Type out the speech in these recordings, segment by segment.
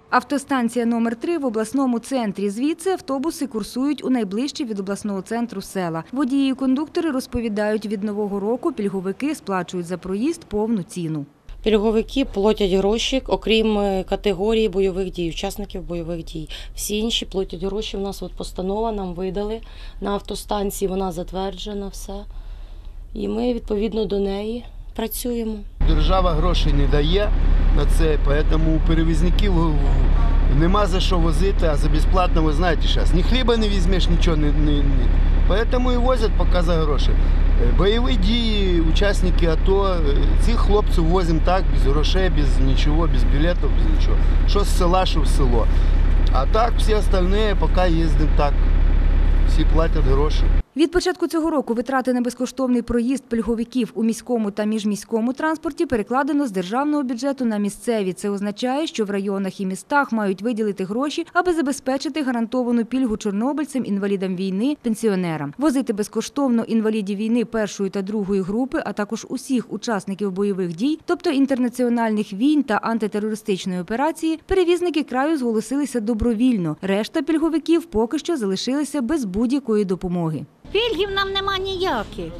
Автостанція номер 3 в обласному центрі. Звідси автобуси курсують у найближчі від обласного центру села. Водії і кондуктори розповідають, від Нового року пільговики сплачують за проїзд повну ціну. Пільговики платять гроші, окрім категорії бойових дій, учасників бойових дій. Всі інші платять гроші. У нас постанова нам видали на автостанції, вона затверджена, все. І ми відповідно до неї працюємо. Держава грошей не дає на це, тому у перевізників нема за що возити, а за безплатно, ви знаєте, зараз ні хліба не візьмеш, нічого не. Тому і возять поки за гроші. Бойові дії, учасники АТО, цих хлопців возимо так, без грошей, без нічого, без білетів, без нічого. Що з села, що в село. А так всі інші поки їздимо так, всі платять гроші. Від початку цього року витрати на безкоштовний проїзд пільговиків у міському та міжміському транспорті перекладено з державного бюджету на місцеві. Це означає, що в районах і містах мають виділити гроші, аби забезпечити гарантовану пільгу чорнобильцям, інвалідам війни, пенсіонерам. Возити безкоштовно інвалідів війни першої та другої групи, а також усіх учасників бойових дій, тобто інтернаціональних війн та антитерористичної операції, перевізники краю зголосилися добровільно. Решта пільговиків поки що залишилися без будь-якої допомоги. Пільгів нам нема ніяких.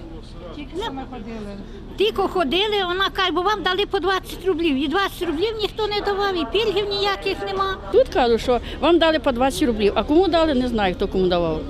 Тільки ходили, вона каже, бо вам дали по 20 рублів. І 20 рублів ніхто не давав, і пільгів ніяких нема. Тут кажуть, що вам дали по 20 рублів, а кому дали, не знаю, хто кому давав.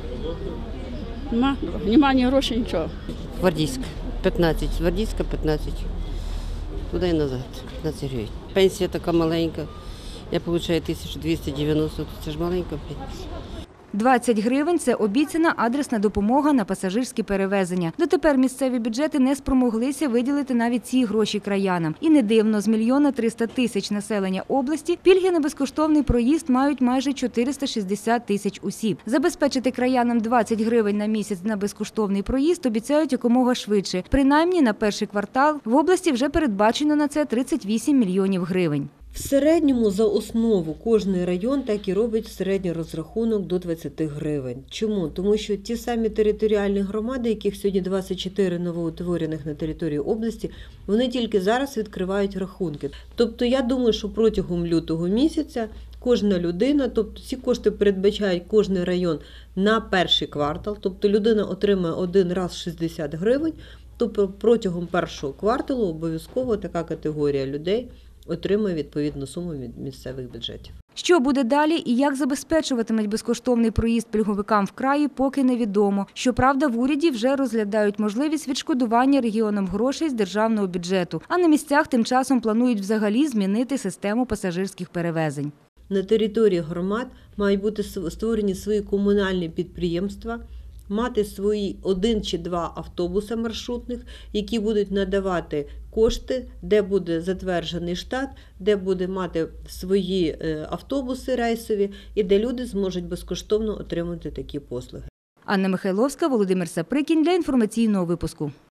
Нема ні грошей, нічого. Гвардійська, 15, Гвардійська 15, туди і назад, 15 гривень. Пенсія така маленька, я отримую 1290, це ж маленька пенсія. 20 гривень – це обіцяна адресна допомога на пасажирські перевезення. Дотепер місцеві бюджети не спромоглися виділити навіть ці гроші краянам. І не дивно, з 1 300 000 населення області пільги на безкоштовний проїзд мають майже 460 000 осіб. Забезпечити краянам 20 гривень на місяць на безкоштовний проїзд обіцяють якомога швидше. Принаймні на перший квартал в області вже передбачено на це 38 мільйонів гривень. В середньому за основу кожний район так і робить середній розрахунок до 20 гривень. Чому? Тому що ті самі територіальні громади, яких сьогодні 24 новоутворених на території області, вони тільки зараз відкривають рахунки. Тобто я думаю, що протягом лютого місяця кожна людина, тобто ці кошти передбачають кожний район на перший квартал, тобто людина отримає один раз 60 гривень, тобто протягом першого кварталу обов'язково така категорія людей отримує відповідну суму від місцевих бюджетів. Що буде далі і як забезпечуватимуть безкоштовний проїзд пільговикам в краї, поки невідомо. Щоправда, в уряді вже розглядають можливість відшкодування регіонам грошей з державного бюджету, а на місцях тим часом планують взагалі змінити систему пасажирських перевезень. На території громад мають бути створені свої комунальні підприємства, мати свої 1 чи 2 автобуси маршрутних, які будуть надавати кошти, де буде затверджений штат, де буде мати свої автобуси рейсові і де люди зможуть безкоштовно отримати такі послуги. Анна Михайловська, Володимир Саприкін для інформаційного випуску.